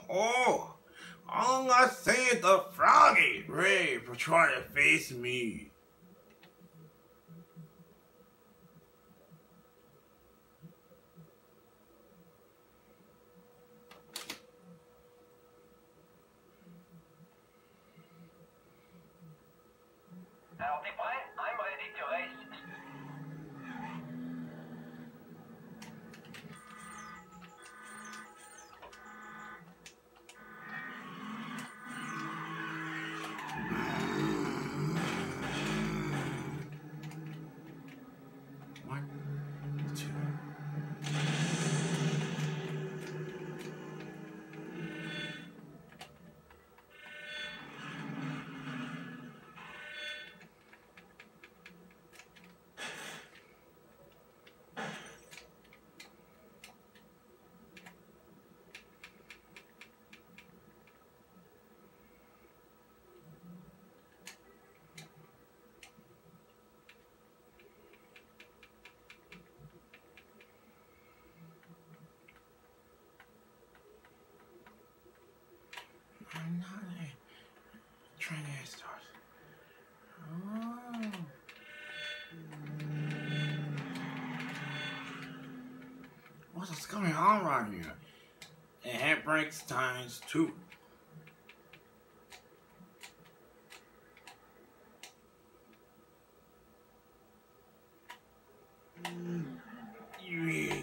Oh, all I say is the froggy ready for trying to face me. Alors t'es prêt? I'm ready to race. One, two. I'm not trying to start. Oh. What's going on right here? And handbrakes times 2. Yeah.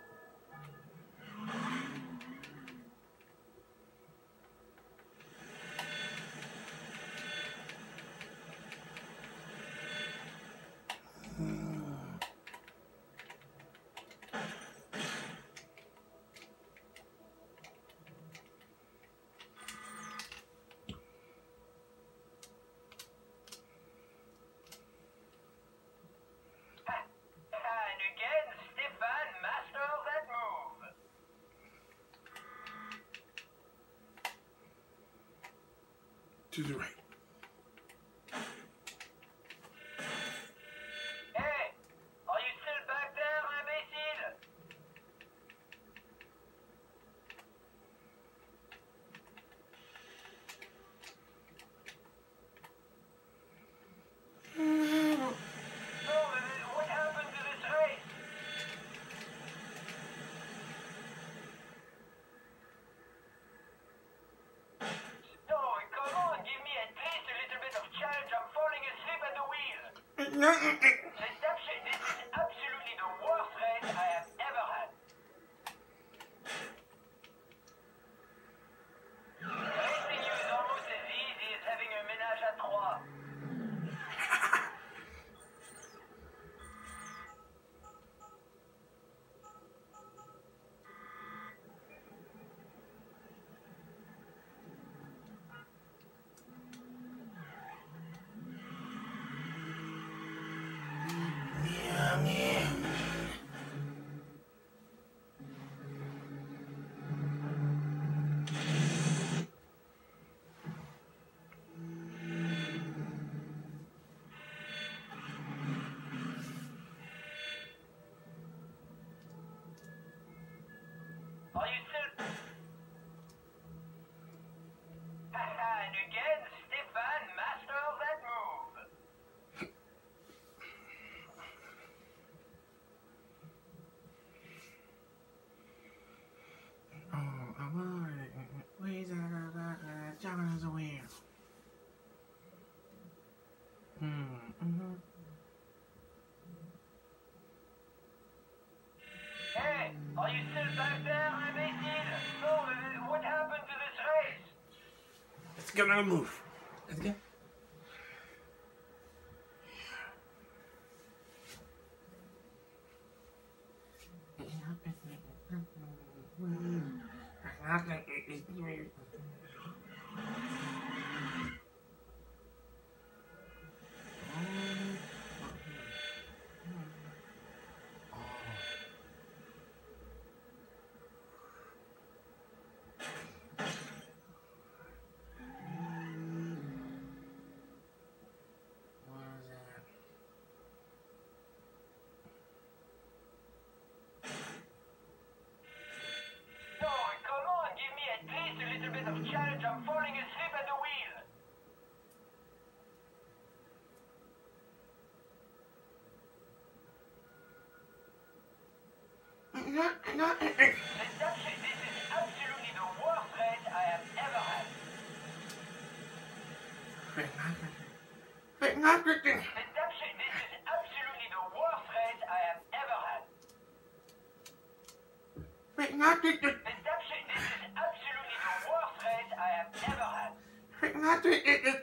And again, Stefan masters that move. To the right. Hey, are you still back there, imbécile? No, what happened to this race? No, come on, give me at least a little bit of challenge. I'm falling asleep at the wheel. This is absolutely the worst race I have ever had. Racing you is almost as easy as having a ménage à trois. Are you still... And again, Stefan masters that move. Oh, I'm alright. Where's that? John is aware. Hey, are you still back there, imbécile? No, what happened to this race? Let's get on the move. Let's go. No, come on, give me at least a absolutely the worst race I have ever had. This is absolutely the worst race I have ever had. This is absolutely the worst race I have ever had.